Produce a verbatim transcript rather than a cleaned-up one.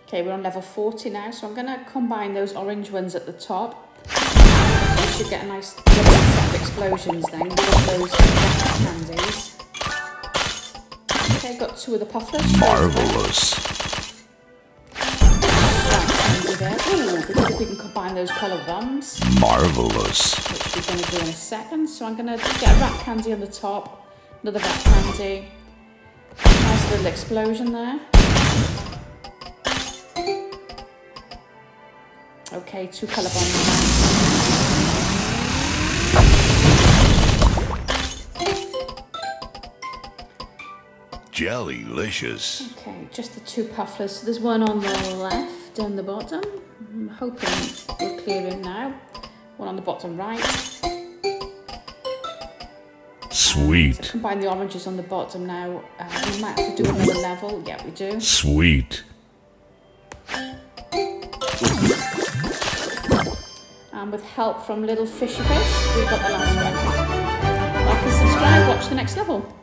Okay, we're on level forty now, so I'm going to combine those orange ones at the top. We should get a nice double set of explosions then with those candies. Okay, got two of the puffers. Marvelous. Candy there. Ooh, we think we can combine those colour bombs. Marvelous. Which we're going to do in a second. So I'm going to get a rat candy on the top, another rat candy. Nice little explosion there. Okay, two colour bombs. Jellylicious. Okay, just the two pufflers. So there's one on the left and the bottom. I'm hoping we're clearing now. One on the bottom right. Sweet. So combine the oranges on the bottom now. Uh, we might have to do another level. Yeah, we do. Sweet. And with help from little fishy fish, we've got the last one. Like and subscribe, watch the next level.